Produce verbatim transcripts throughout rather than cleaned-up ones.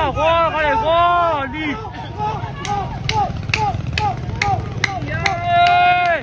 好过，快点过，你。耶！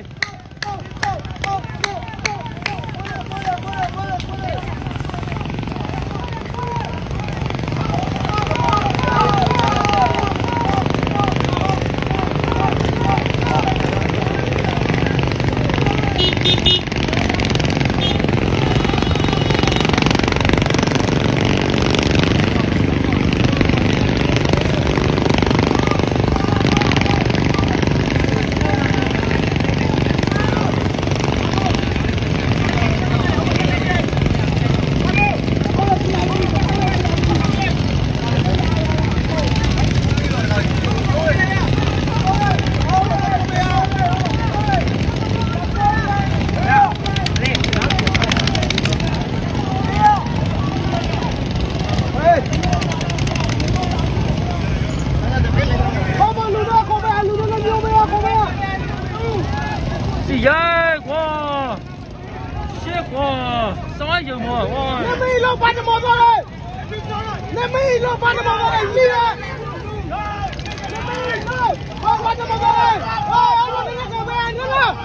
耶！哇！谢哇！啥有么？哇！ 你们一路把这么多人，你们一路把这么多人，你们，你们一路把这么多人，啊！我这个干嘛？你呢？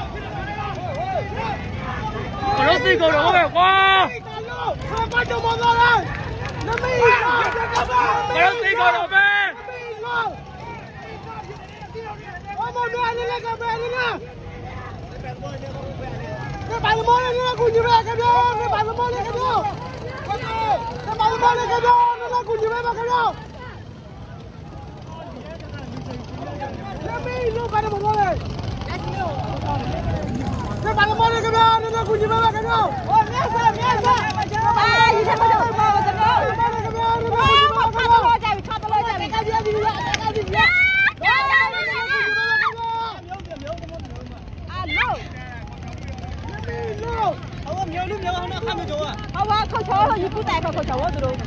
我都四个人喂，哇！ 我把这么多人，你们一路干嘛？ 我都四个人呗。 我们这里那个干嘛呢？ cái bà nó món này nó cũng như vậy cái đó, cái bà nó món này cái đó, cái bà nó món này cái đó, nó cũng như vậy mà cái đó. Cái mi nó bà nó món này, cái bà nó món này cái đó, nó cũng như vậy mà cái đó. Ôi nghe sao nghe sao, à gì thế bây giờ mà mà cái đó, cái đó nó cũng như vậy mà cái đó. Chạy chạy chạy chạy cái gì gì cái gì gì. Không nhớ lúc nhớ không nó không được rồi. Không có không số thôi, cứ tay không có số hết rồi.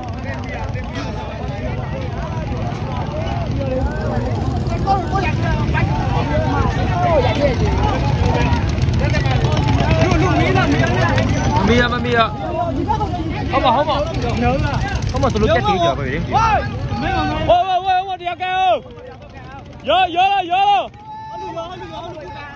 Mì à, mì à. Không mà không mà. Không mà tôi lúc chết đi giờ phải đi. Ôi ôi ôi, ông đi kêu. Vô vô vô.